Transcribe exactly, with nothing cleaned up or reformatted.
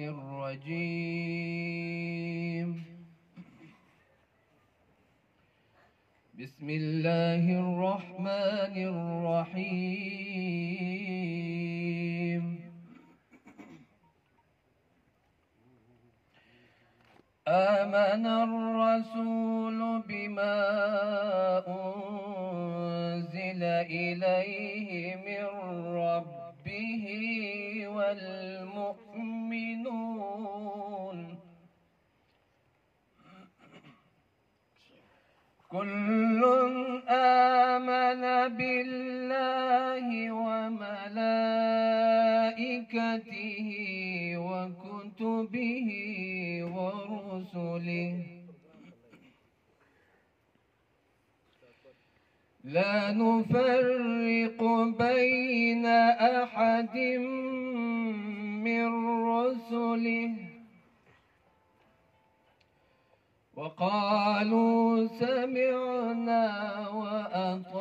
الرجيم. بسم الله الرحمن الرحيم. آمن الرسول بما أنزل إليه من ربه والمؤمنون كل آمن بالله وملائكته وكتبه ورسله لا نفرق بين أحد من رسله وقالوا سمعنا وأطعنا